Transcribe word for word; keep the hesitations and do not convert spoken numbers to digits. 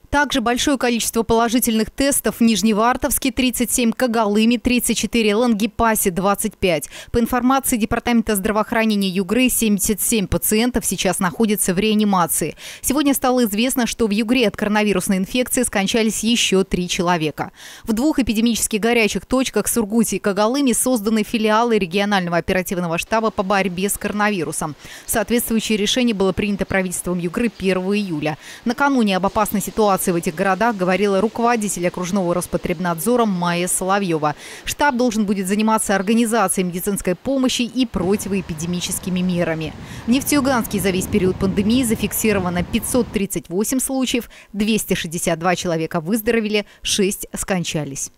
Также большое количество положительных тестов в Нижневартовске – тридцать семь, Когалыме – тридцать четыре, Лангепасе – двадцать пять. По информации Департамента здравоохранения Югры, семьдесят семь пациентов сейчас находятся в реанимации. Сегодня стало известно, что в Югре от коронавирусной инфекции скончались еще три человека. В двух эпидемически горячих точках – Сургуте и Когалыме – созданы филиалы регионального оперативного штаба по борьбе с коронавирусом. Соответствующее решение было принято правительством Югры первого июля. Накануне об опасной ситуации в этих городах говорила руководитель окружного Роспотребнадзора Майя Соловьева. Штаб должен будет заниматься организацией медицинской помощи и противоэпидемическими мерами. В Нефтеюганске за весь период пандемии зафиксировано пятьсот тридцать восемь случаев, двести шестьдесят два человека выздоровели, шесть скончались.